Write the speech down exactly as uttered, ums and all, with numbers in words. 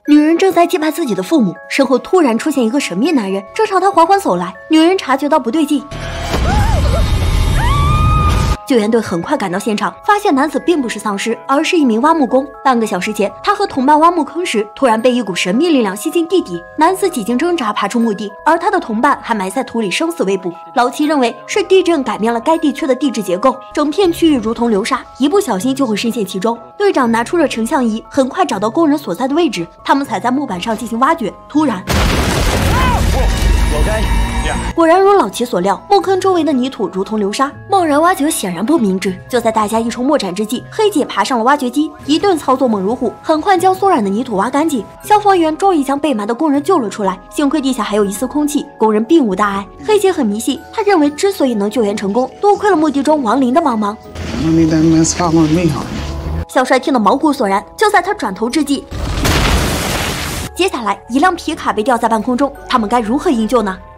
女人正在祭拜自己的父母，身后突然出现一个神秘男人，正朝她缓缓走来。女人察觉到不对劲。 救援队很快赶到现场，发现男子并不是丧尸，而是一名挖木工。半个小时前，他和同伴挖墓坑时，突然被一股神秘力量吸进地底。男子几经挣扎爬出墓地，而他的同伴还埋在土里，生死未卜。老七认为是地震改变了该地区的地质结构，整片区域如同流沙，一不小心就会深陷其中。队长拿出了成像仪，很快找到工人所在的位置。他们踩在木板上进行挖掘，突然， 走开！ 果然如老齐所料，墓坑周围的泥土如同流沙，贸然挖掘显然不明智。就在大家一筹莫展之际，黑姐爬上了挖掘机，一顿操作猛如虎，很快将松软的泥土挖干净。消防员终于将被埋的工人救了出来，幸亏地下还有一丝空气，工人并无大碍。黑姐很迷信，她认为之所以能救援成功，多亏了墓地中亡灵的帮忙。小帅听得毛骨悚然，就在他转头之际，接下来一辆皮卡被吊在半空中，他们该如何营救呢？